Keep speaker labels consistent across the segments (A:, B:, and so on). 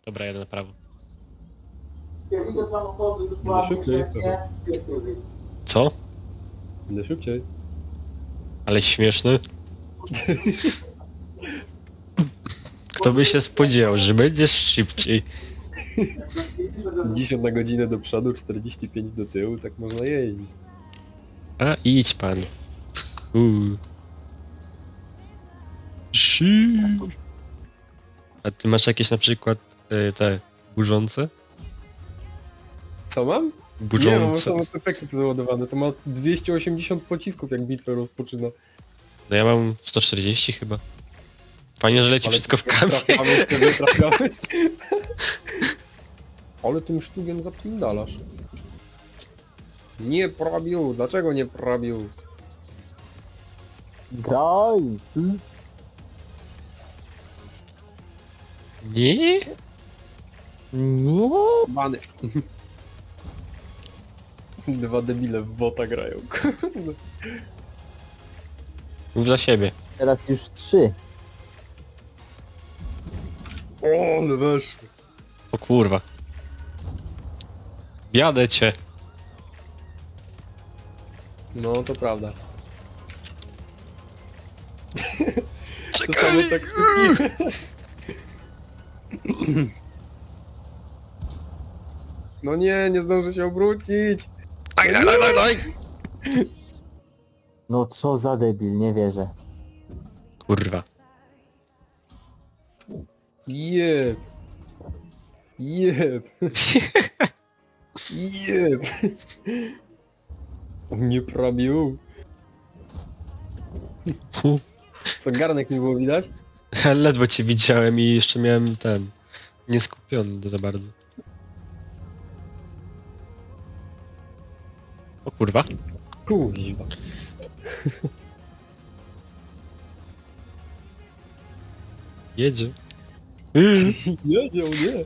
A: Dobra, jadę na prawo.
B: Będę szybciej.
A: Co?
B: Będę szybciej.
A: Ale śmieszny. Kto by się spodziewał, że będziesz szybciej?
B: 50 na godzinę do przodu, 45 do tyłu, tak można jeździć.
A: A idź pan. Shit. A ty masz jakieś na przykład te burzące?
B: Co mam? Nie, mam
A: Burzące.
B: same te pakiety załadowane. To ma 280 pocisków, jak bitwę rozpoczyna.
A: No ja mam 140 chyba. Fajnie, że leci
B: Ale
A: wszystko w kamień.
B: trafiamy. Ale tym sztugiem zapindalasz. Nie prabił, dlaczego nie prabił?
C: Guys!
A: Nie?
C: Nie!
B: Bany. Dwa debile w bota grają. Kurde.
A: Mów dla siebie.
C: Teraz już 3.
B: O, ale weszły.
A: O kurwa. Jadę cię.
B: No, to prawda.
A: Czekaj.
B: To samo tak... No nie zdążę się obrócić.
A: Daj.
C: No co za debil, nie wierzę.
A: Kurwa.
B: Jeb. Jeb. Jeb. On nie prabił.
A: Fu.
B: Co, garnek nie było widać?
A: Ledwo cię widziałem i jeszcze miałem ten... Nieskupiony za bardzo. O kurwa.
B: Kuźwa.
A: Jedzie.
B: Jedzie, o nie.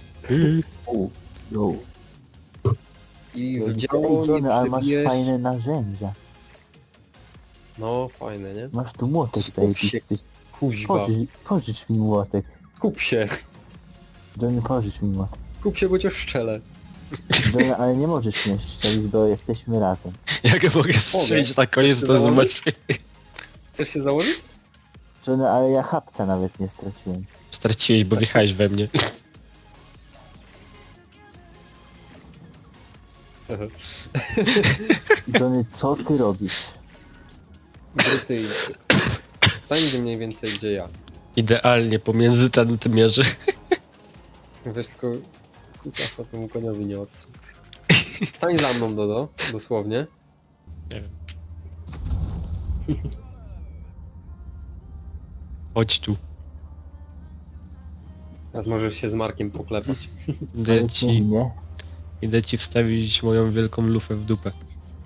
C: Jo.
B: I w
C: Ej,
B: działo
C: Johnny,
B: nie
C: ale masz
B: przebijesz.
C: fajne narzędzia.
B: No, fajne, nie?
C: Masz tu młotek
B: Skup się.
C: zajebisty.
B: Kuźwa.
C: Pożycz mi młotek.
B: Kup się.
C: Johnny, pożycz mi młotek.
B: Kup się, bo cię szczelę.
C: Johnny, ale nie możesz mnie strzelić, bo jesteśmy razem.
A: Jak mogę strzelić na koniec,
B: Chcesz
A: to
B: się założyć?
A: zobaczymy.
B: Chcesz się założyć?
C: Johnny, ale ja chapca nawet nie straciłem.
A: Straciłeś, bo wjechałeś we mnie.
C: Johnny, co ty robisz?
B: Brytyjczy. Stań mniej więcej gdzie ja.
A: Idealnie pomiędzy centymerzy.
B: Weź tylko kutasa temu koniowi nie odsuń. Stań za mną, Dodo, dosłownie.
A: Nie wiem. Chodź tu.
B: Teraz możesz się z Markiem poklepać.
C: Nie.
A: Idę ci wstawić moją wielką lufę w dupę.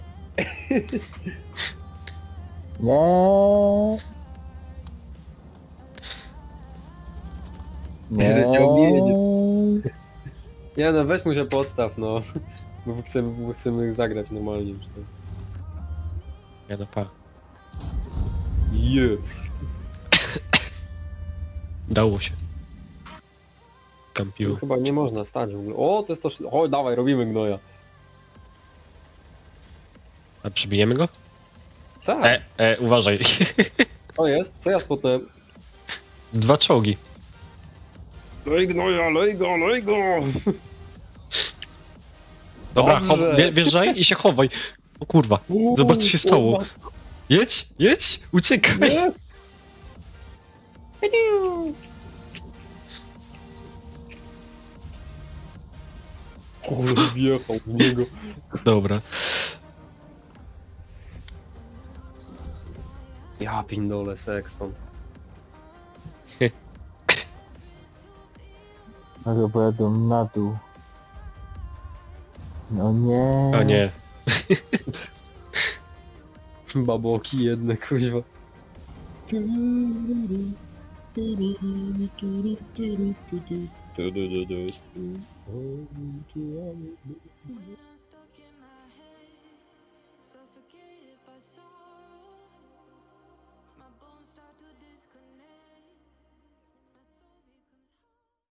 C: Nie.
B: Że cię objedzie. Nie no, weź mu się podstaw, no. Bo chcemy zagrać normalnie już. To.
A: Ja na pa.
B: Yes.
A: Dało się.
B: Tu
A: Kampiło.
B: chyba nie można stać w ogóle. O, to jest to... O, dawaj, robimy gnoja.
A: A przybijemy go?
B: Tak.
A: Uważaj.
B: Co jest? Co ja spotnąłem?
A: 2 czołgi.
B: Lej gnoja, lej go!
A: Dobra,
B: Dobrze.
A: wjeżdżaj i się chowaj. O kurwa. Zobacz, co się stało. Jedź, uciekaj.
B: Nie. Ale wjechał w niego.
A: Dobra.
B: Ja pindole Sexton.
C: Ale pojadą na dół. No nie.
A: O nie.
B: Baboki jedne, kuźwa.